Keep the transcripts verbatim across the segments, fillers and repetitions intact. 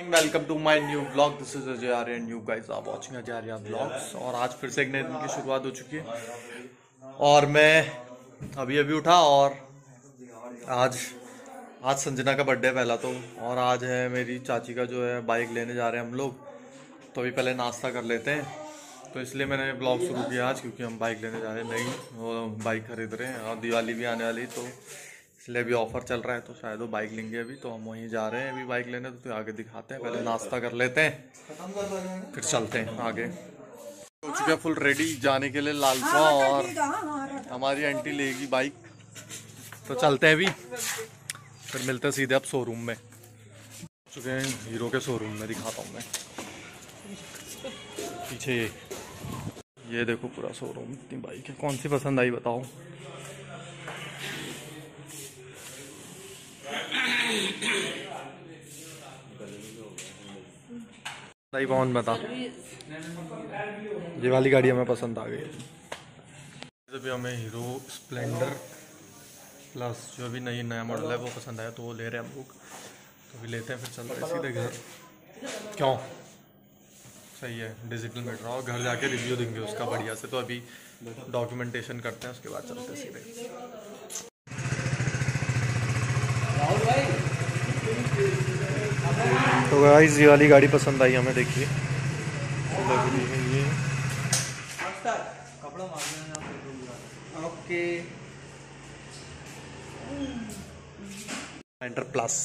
Welcome to my new blog. This is Ajay Arya and you guys are watching Ajay Arya blogs. और आज फिर से एक नए दिन की शुरुआत हो चुकी है और मैं अभी अभी उठा और आज आज संजना का बर्थडे पहला तो, और आज है मेरी चाची का जो है बाइक लेने जा रहे हैं हम लोग। तो अभी पहले नाश्ता कर लेते हैं, तो इसलिए मैंने ब्लॉग शुरू किया आज, क्योंकि हम बाइक लेने जा रहे हैं, नई वो बाइक खरीद रहे हैं और दिवाली भी आने वाली, तो इसलिए अभी ऑफर चल रहा है तो शायद वो बाइक लेंगे अभी, तो हम वहीं जा रहे हैं अभी बाइक लेने। तो, तो आगे दिखाते हैं, पहले नाश्ता कर लेते हैं फिर चलते हैं आगे। हो चुका है फुल रेडी जाने के लिए लालपुआ, और हमारी आंटी लेगी बाइक, तो चलते हैं अभी, फिर मिलते हैं सीधे अब शोरूम में। चुके हैं हीरो के शोरूम में, दिखाता हूँ मैं पीछे। ये ये देखो पूरा शोरूम, इतनी बाइक है। कौन सी पसंद आई बताओ? सही कौन बता, ये वाली गाड़ी हमें पसंद आ गई। अभी हमें हीरो स्प्लेंडर प्लस जो भी नई नया मॉडल है वो पसंद आया, तो वो ले रहे हैं हम लोग। तो अभी लेते हैं फिर चलते हैं सीधे घर। क्यों सही है, डिजिटल मीटर, और घर जाके रिव्यू देंगे उसका बढ़िया से। तो अभी डॉक्यूमेंटेशन करते हैं, उसके बाद चलते हैं सीधे। तो गाइस ये वाली गाड़ी पसंद आई हमें, देखिए ये ओके एंटर प्लस।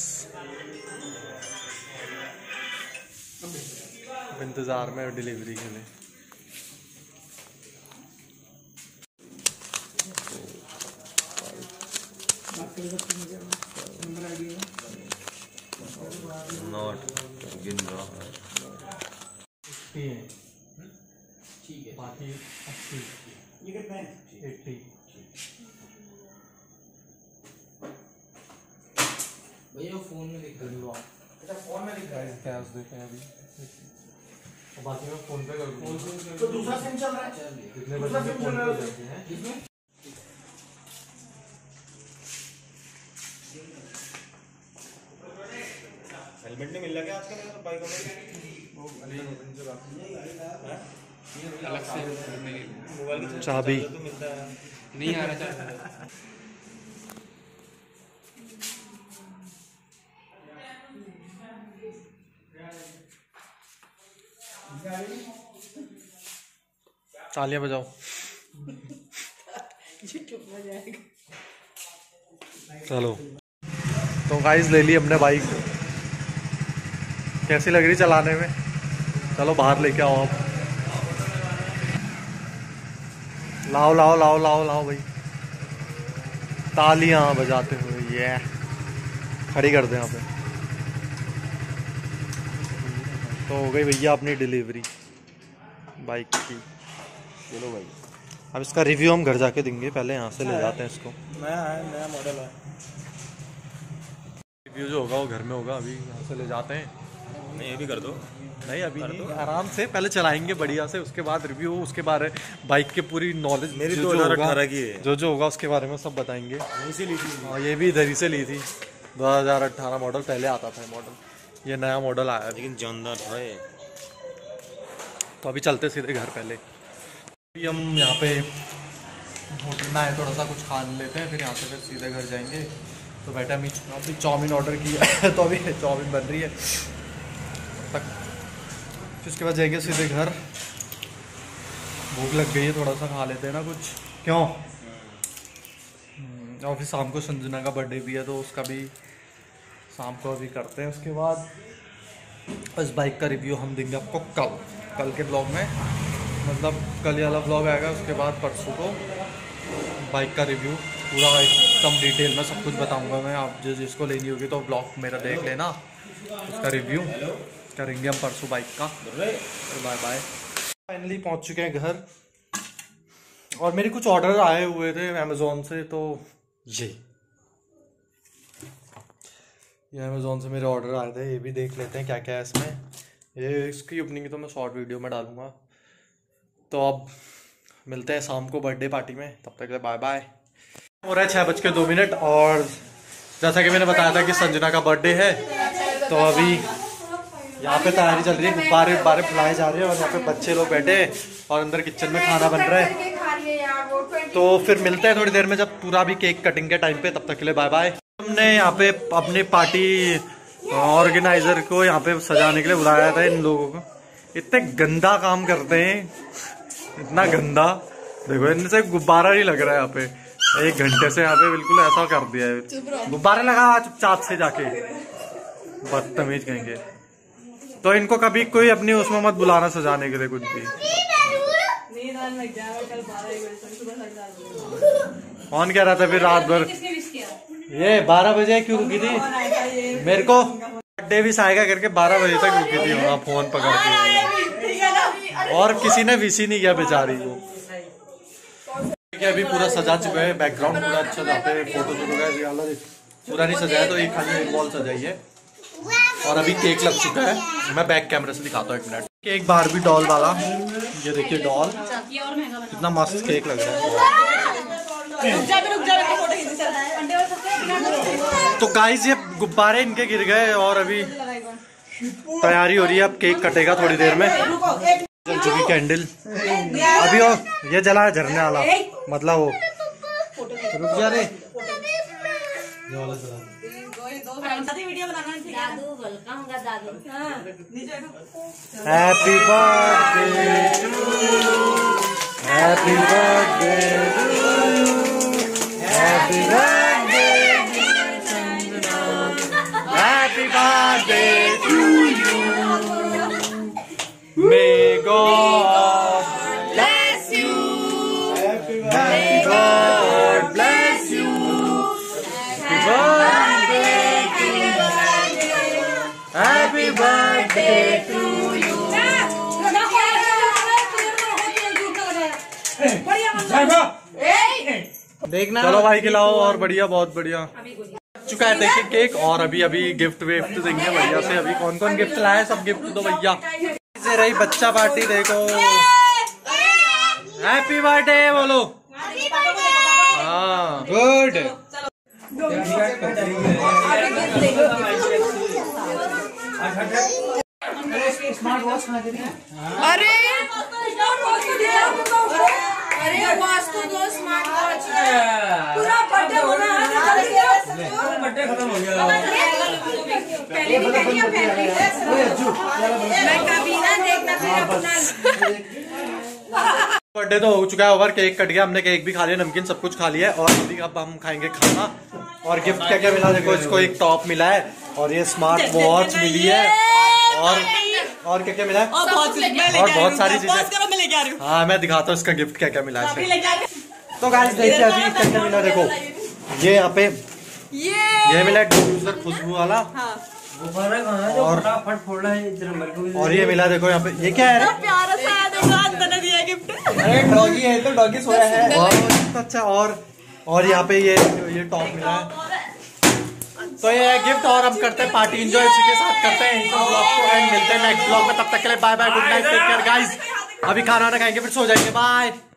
इंतजार में डिलीवरी के लिए। नॉट गिन रहा है, ठीक है, बाकी अस्सी, ये कितना है? अस्सी। भैया फोन में दिख रहा है। अच्छा फोन में दिख रहा है, कैश देखे हैं अभी, और बाकी मैं फोन पे कर दूंगा। तो दूसरा सिम चल रहा है, कितने बजे फोन पे करते हैं किसमें? हेलमेट नहीं मिल रहा क्या आजकल तो बाइकों में? अलग से मोबाइल की चाबी तो मिलता है, नहीं आ रहा था। तालियां बजाओ। चलो तो गाइस ले ली हमने बाइक, कैसी लग रही चलाने में? चलो बाहर लेके आओ आप। लाओ लाओ लाओ लाओ लाओ भाई, तालियां बजाते हुए। ये खड़ी कर दे यहाँ पे। तो हो गई भैया अपनी डिलीवरी बाइक की। चलो भाई, अब इसका रिव्यू हम घर जाके देंगे, पहले यहाँ से ले जाते हैं इसको। नया है, नया मॉडल है। रिव्यू जो होगा वो घर में होगा, अभी यहाँ से ले जाते हैं। नहीं ये भी कर दो। नहीं अभी नहीं, आराम से पहले चलाएंगे बढ़िया से, उसके बाद रिव्यू, उसके बारे बाइक के पूरी नॉलेज मेरी जो दो जो हजार होगा अठारह की है, जो जो होगा उसके बारे में सब बताएंगे। यहीं से ली थी। और ये भी इधर ही से ली थी, दो हज़ार अठारह मॉडल पहले आता था मॉडल, ये नया मॉडल आया है। लेकिन जानदार है। तो अभी चलते सीधे घर। पहले अभी हम यहाँ पे होटल में आए, थोड़ा सा कुछ खा लेते हैं, फिर यहाँ से फिर सीधे घर जाएंगे। तो बेटा मैं अभी चाउमीन ऑर्डर किया है, तो अभी चाउमीन बन रही है तक, फिर उसके बाद जाएंगे सीधे घर। भूख लग गई है, थोड़ा सा खा लेते हैं ना कुछ। क्यों? और फिर शाम को संजना का बर्थडे भी है, तो उसका भी शाम को अभी करते हैं। उसके बाद इस बाइक का रिव्यू हम देंगे आपको कल कल के ब्लॉग में, मतलब कल ये वाला ब्लॉग आएगा, उसके बाद परसों को बाइक का रिव्यू पूरा एकदम डिटेल में सब कुछ बताऊंगा मैं। आप जिस जिसको लेनी होगी तो ब्लॉग मेरा देख लेना, उसका रिव्यू करेंगे हम परसों बाइक का। Bye bye. फाइनली पहुंच चुके हैं घर, और मेरे कुछ ऑर्डर आए हुए थे अमेज़ोन से, तो ये ये अमेज़ोन से मेरे ऑर्डर आए थे, ये भी देख लेते हैं क्या क्या है इसमें। ये इसकी ओपनिंग तो मैं शॉर्ट वीडियो में डालूंगा। तो अब मिलते हैं शाम को बर्थडे पार्टी में, तब तक बाय बाय। हो रहा है छः बज के दो मिनट और जैसा कि मैंने बताया था कि संजना का बर्थडे है, तो अभी यहाँ पे तैयारी चल रही है, गुब्बारे गुब्बारे फुलाए जा रहे हैं और यहाँ पे बच्चे लोग बैठे और अंदर किचन में खाना बन रहा है। तो फिर मिलते हैं थोड़ी देर में जब पूरा भी केक कटिंग के टाइम पे। तब तक के लिए बाय बाय। हमने यहाँ पे अपनी पार्टी ऑर्गेनाइजर को यहाँ पे सजाने के लिए बुलाया था। इन लोगों को इतने गंदा काम करते हैं, इतना गंदा। देखो इनसे गुब्बारा नहीं लग रहा है यहाँ पे, एक घंटे से यहाँ पे बिल्कुल ऐसा कर दिया है। गुब्बारे लगा चुपचाप से जाके, बदतमीज कहेंगे। तो इनको कभी कोई अपनी उसमें मत बुलाना सजाने के लिए कुछ भी। कौन कह रहा था फिर रात भर ये बारह बजे क्यों रुकी थी? मेरे को बर्थडे भी आएगा करके बारह बजे तक रुकी थी वहाँ फोन पकड़ के, और किसी ने विश ही नहीं किया बेचारी को। अभी पूरा सजा चुका है, बैकग्राउंड पूरा अच्छा जाता है, फोटो शूट होगा। पूरा नहीं सजाया तो एक खाली एक वॉल सजाई है। और अभी केक लग चुका है, मैं बैक कैमरे से दिखाता हूँ एक मिनट। केक बारबी डॉल वाला, ये देखिए डॉल, कितना मस्त केक लग रहा है। तो गाइस ये गुब्बारे इनके गिर गए और अभी तैयारी हो रही है, अब केक कटेगा थोड़ी देर में। जल चुकी कैंडल अभी, वो ये जला है झरने वाला, मतलब वो रुक जा रे। Happy birthday, happy birthday, happy birthday, happy birthday to you, may God bless you, may God bless you, happy birthday, happy birthday to you. देखना, चलो भाई खिलाओ। और बढ़िया, बहुत बढ़िया चुका है। देखिए केक, और अभी अभी गिफ्ट विफ्ट देंगे बढ़िया से। अभी कौन कौन गिफ्ट लाए, सब गिफ्ट दो भैया। से रही बच्चा पार्टी, देखो हैप्पी बर्थडे बोलो। हाँ गुड। स्मार्ट वॉच अरे अरे वॉच तो दो, स्मार्ट वॉच पूरा बर्थडे होना है, बर्थडे खत्म हो गया। पहले भी पहले मैं कभी ना देखना फिर अपना। बर्थडे तो हो चुका है ओवर, केक कट गया, हमने केक भी खा लिया, नमकीन सब कुछ खा लिया है। और अभी अब हम खाएंगे खाना। और गिफ्ट क्या क्या मिला, देखो इसको एक टॉप मिला है और ये स्मार्ट वॉच मिली है, और और क्या क्या मिला है, और बहुत सारी चीजें। हाँ मैं दिखाता हूँ इसका गिफ्ट क्या क्या मिला है। तो गाइस देखिए अभी क्या क्या मिला, देखो ये यहाँ पे ये मिला डिफ्यूजर खुशबू वाला, और फटाफट फोड़ा है। और ये मिला देखो यहाँ पे, ये क्या है, प्यारा सा दिया गिफ्ट। अरे डॉगी है, तो डॉगी सोया है बहुत अच्छा। और और यहाँ पे ये ये टॉप मिला है। तो ये है गिफ्ट, और हम करते हैं पार्टी एंजॉय, इसी के साथ करते हैं इंट्रो ब्लॉग को एंड। मिलते हैं नेक्स्ट ब्लॉग में, तब तक के लिए bye bye, good night, take care guys. अभी खाना वाना खाएंगे फिर सो जाएंगे, बाय।